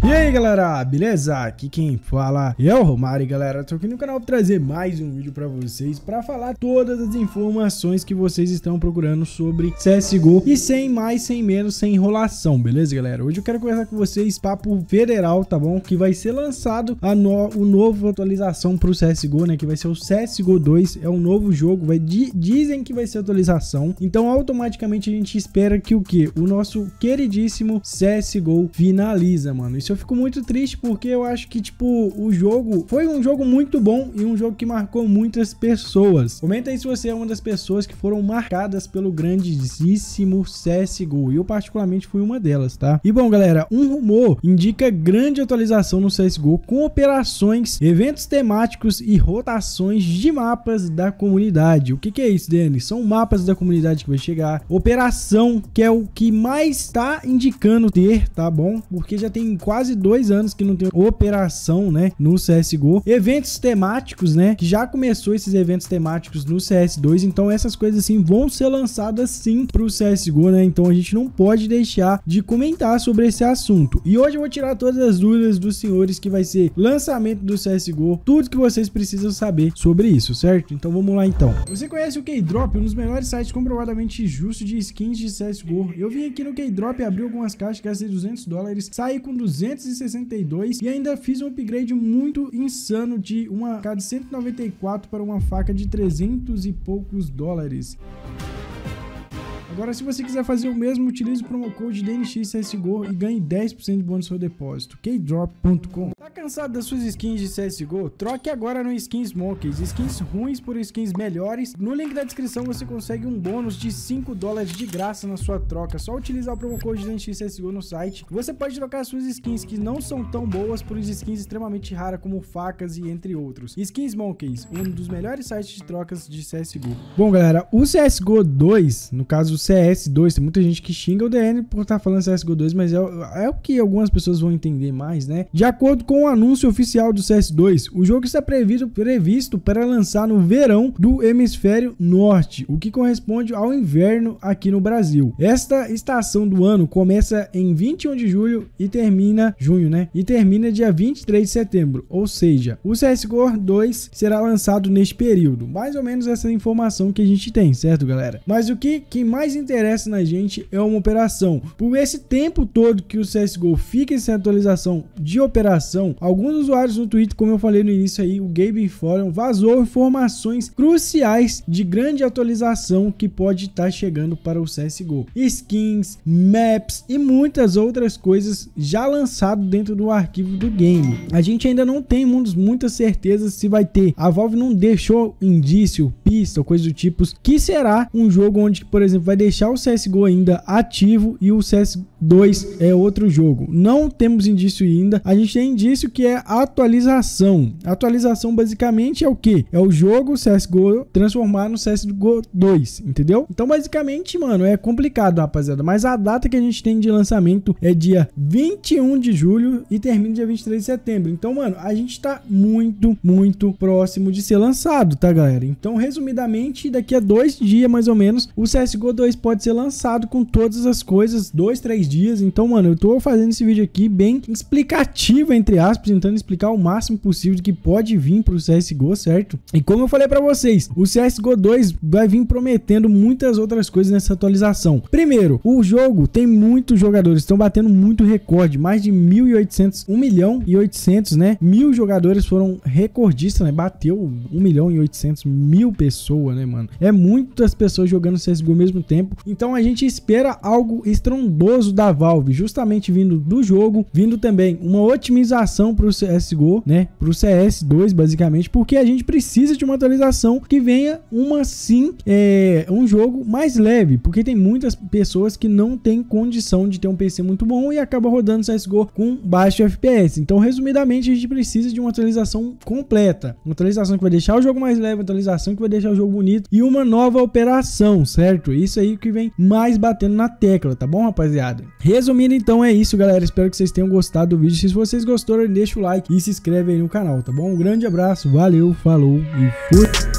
E aí galera, beleza? Aqui quem fala é o Romário, galera. Tô aqui no canal pra trazer mais um vídeo pra vocês, pra falar todas as informações que vocês estão procurando sobre CSGO. E sem mais, sem menos, sem enrolação, beleza galera? Hoje eu quero conversar com vocês papo federal, tá bom? Que vai ser lançado o novo atualização pro CSGO, né? Que vai ser o CSGO 2, é um novo jogo, dizem que vai ser atualização. Então automaticamente a gente espera que o que? O nosso queridíssimo CSGO finaliza, mano. Isso eu fico muito triste porque eu acho que, tipo, o jogo foi um jogo muito bom e um jogo que marcou muitas pessoas. Comenta aí se você é uma das pessoas que foram marcadas pelo grandíssimo CSGO. E eu particularmente fui uma delas, tá? E bom, galera, um rumor indica grande atualização no CSGO com operações, eventos temáticos e rotações de mapas da comunidade. O que é isso, Denis? São mapas da comunidade que vai chegar. Operação, que é o que mais tá indicando ter, tá bom? Porque já tem quase 2 anos que não tem operação, né, no CSGO. Eventos temáticos, né, que já começou esses eventos temáticos no CS2, então essas coisas assim vão ser lançadas sim pro CSGO, né, então a gente não pode deixar de comentar sobre esse assunto. E hoje eu vou tirar todas as dúvidas dos senhores que vai ser lançamento do CSGO, tudo que vocês precisam saber sobre isso, certo? Então vamos lá então. Você conhece o Keydrop, um dos melhores sites comprovadamente justos de skins de CSGO? Eu vim aqui no Keydrop, abri algumas caixas, gastei $200, saí com 262 e ainda fiz um upgrade muito insano de uma AK de 194 para uma faca de 300 e poucos dólares. Agora, se você quiser fazer o mesmo, utilize o promo code DNXCSGO e ganhe 10% de bônus no seu depósito. Keydrop.com. Tá cansado das suas skins de CSGO? Troque agora no Skins Monkeys. Skins ruins por skins melhores. No link da descrição você consegue um bônus de $5 de graça na sua troca. Só utilizar o promo code DNXCSGO no site. Você pode trocar suas skins que não são tão boas por skins extremamente raras como facas e entre outros. Skins Monkeys, um dos melhores sites de trocas de CSGO. Bom, galera, o CSGO 2, no caso o CS2, tem muita gente que xinga o DN por estar falando CSGO 2, mas é o que algumas pessoas vão entender mais, né? De acordo com o anúncio oficial do CS2, o jogo está previsto para lançar no verão do hemisfério norte, o que corresponde ao inverno aqui no Brasil. Esta estação do ano começa em 21 de julho e termina e termina dia 23 de setembro, ou seja, o CSGO 2 será lançado neste período. Mais ou menos essa informação que a gente tem, certo, galera? Mas o que mais interessa na gente é uma operação. Por esse tempo todo que o CSGO fica sem atualização de operação, alguns usuários no Twitter, como eu falei no início aí, o Gabe Forum vazou informações cruciais de grande atualização que pode estar chegando para o CSGO. Skins, maps e muitas outras coisas já lançado dentro do arquivo do game. A gente ainda não tem muitas certezas se vai ter. A Valve não deixou indício, pista ou coisa do tipo, que será um jogo onde, por exemplo, vai deixar o CSGO ainda ativo e o CS2 é outro jogo. Não temos indício ainda. A gente tem indício que é atualização. Atualização basicamente é o que? É o jogo CSGO transformar no CSGO 2, entendeu? Então basicamente, mano, é complicado, rapaziada. Mas a data que a gente tem de lançamento é dia 21 de julho e termina dia 23 de setembro. Então, mano, a gente tá muito próximo de ser lançado, tá, galera? Então, resumidamente, daqui a 2 dias, mais ou menos, o CSGO 2 pode ser lançado com todas as coisas, 2-3 dias. Então, mano, eu tô fazendo esse vídeo aqui bem explicativo, entre aspas, tentando explicar o máximo possível do que pode vir pro CSGO, certo? E como eu falei pra vocês, o CSGO 2 vai vir prometendo muitas outras coisas nessa atualização. Primeiro, o jogo tem muitos jogadores, estão batendo muito recorde, mais de 1.800, 1.800.000, né? 1.000 jogadores foram recordistas, né? Bateu 1.800.000 pessoas, né, mano? É muitas pessoas jogando CSGO ao mesmo tempo. Então a gente espera algo estrondoso da Valve, justamente vindo do jogo, vindo também uma otimização pro CSGO, né? Pro CS2, basicamente, porque a gente precisa de uma atualização que venha um jogo mais leve, porque tem muitas pessoas que não tem condição de ter um PC muito bom e acaba rodando CSGO com baixo FPS. Então, resumidamente, a gente precisa de uma atualização completa, uma atualização que vai deixar o jogo mais leve, uma atualização que vai deixar o jogo bonito e uma nova operação, certo? Isso aí que vem mais batendo na tecla, tá bom, rapaziada? Resumindo, então, é isso, galera. Espero que vocês tenham gostado do vídeo. Se vocês gostaram, deixa o like e se inscreve aí no canal, tá bom? Um grande abraço, valeu, falou e fui!